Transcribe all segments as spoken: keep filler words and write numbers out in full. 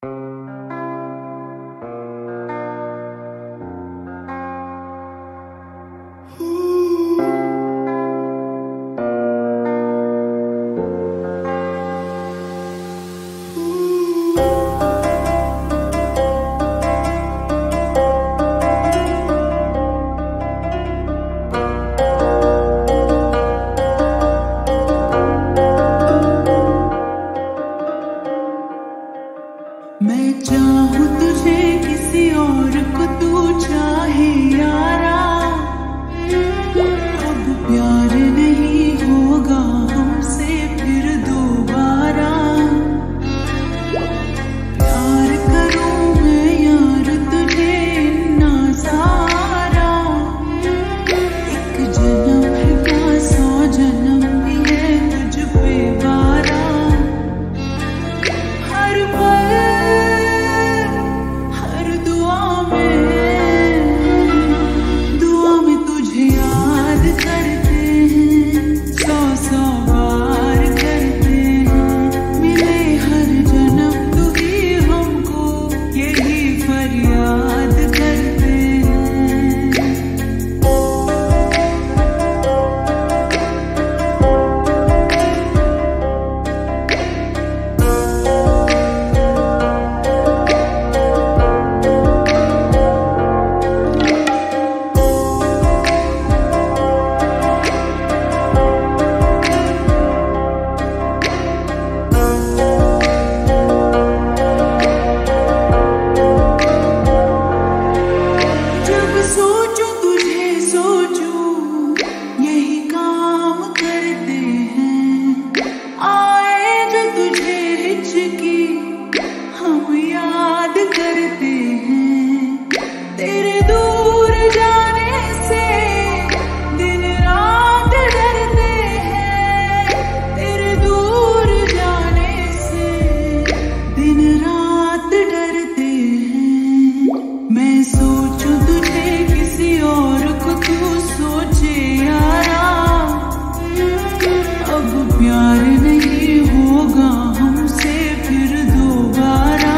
मैं चाहूँ तुझे किसी और को तू चाहे यारा, अब प्यार नहीं होगा हमसे फिर दोबारा। प्यार करूँ मैं यार तुझे ना सारा, एक जन्म है क्या सौ जन्म भी है तुझ पे वारा। हर पल प्यार नहीं होगा हमसे फिर दोबारा।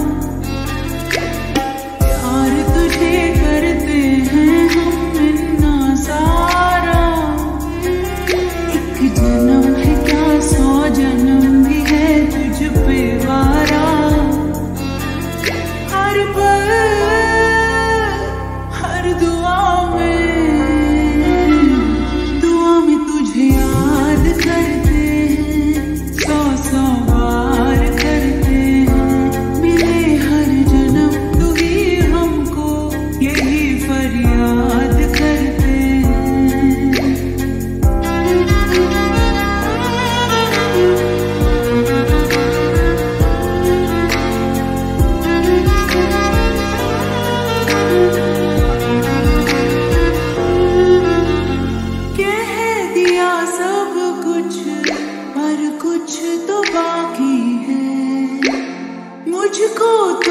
प्यार तुझे करते हैं हम इतना सारा, एक जन्म है क्या सौ जन्म भी है तुझ पे वारा। हर पल हर दुआ कुछ तो बाकी है मुझको।